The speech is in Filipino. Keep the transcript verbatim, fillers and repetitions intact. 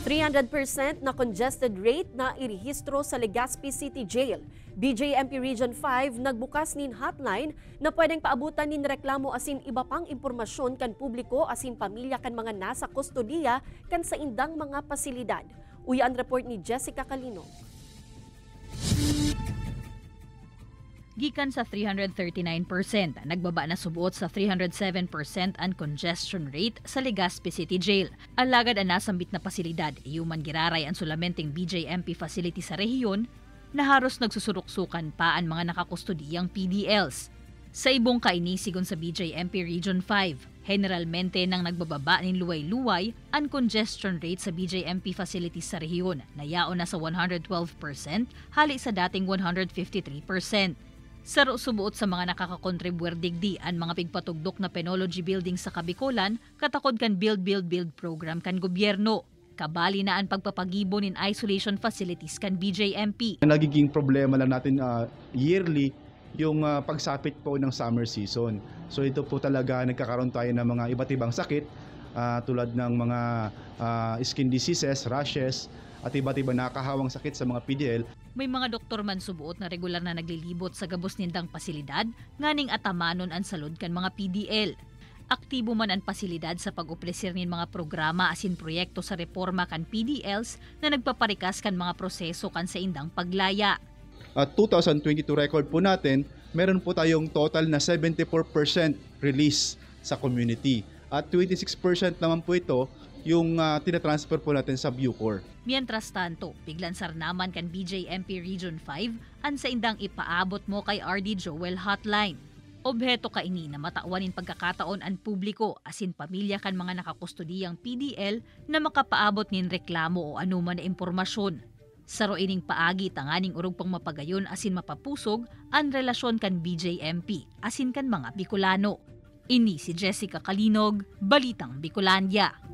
three hundred percent na congested rate na irehistro sa Legazpi City Jail. B J M P Region five nagbukas nin hotline na pwedeng paabutan nin reklamo asin iba pang impormasyon kan publiko asin pamilya kan mga nasa kustodiya kan sa indang mga pasilidad. Uyan report ni Jessica Calino. Gikan sa three hundred thirty-nine percent, nagbaba na subuot sa three hundred seven percent ang congestion rate sa Legazpi City Jail. Alagad ang nasambit na pasilidad, iyuman giraray ang sulamenteng B J M P facility sa rehiyon na haros nagsusuruksukan pa ang mga nakakustodiyang P D Ls. Sa ibong kainisigon sa B J M P Region five, generalmente nang nagbababa nin luway-luway ang congestion rate sa B J M P facilities sa rehiyon na yaon na sa one hundred twelve percent hali sa dating one hundred fifty-three percent. Saro subuot sa mga nakakakontribuer digdi ang mga pigpatugdok na penology building sa Kabikolan, katakod kan Build Build Build program kan gobyerno. Kabali na ang pagpapagibo nin isolation facilities kan B J M P. Nagiging problema lang natin uh, yearly yung uh, pagsapit po ng summer season. So ito po talaga nagkakaroon tayo ng mga iba't ibang sakit uh, tulad ng mga uh, skin diseases, rashes, at iba't iba nakakahawang sakit sa mga P D L. May mga doktor man subuot na regular na naglilibot sa gabos nindang pasilidad, nganing atamanon ang salud kan mga P D L. Aktibo man ang pasilidad sa pag-opresir nin mga programa asin proyekto sa reforma kan P D Ls na nagpaparikas kan mga proseso kan sa indang paglaya. At two thousand twenty-two record po natin, meron po tayong total na seventy-four percent release sa community. At twenty-six percent naman po ito yung uh, tinatransfer po natin sa Bucor. Mientras tanto, biglan sarnaman kan B J M P Region five ang sa indang ipaabot mo kay R D Joel hotline. Obheto kaini na matauanin pagkakataon ang publiko asin pamilya kan mga nakakustodiyang P D L na makapaabot nin reklamo o anuman na impormasyon. Saro ining paagi tanganing urog pang mapagayon asin mapapusog ang relasyon kan B J M P asin kan mga Bicolano. Ini si Jessica Calinog, Balitang Bicolandia.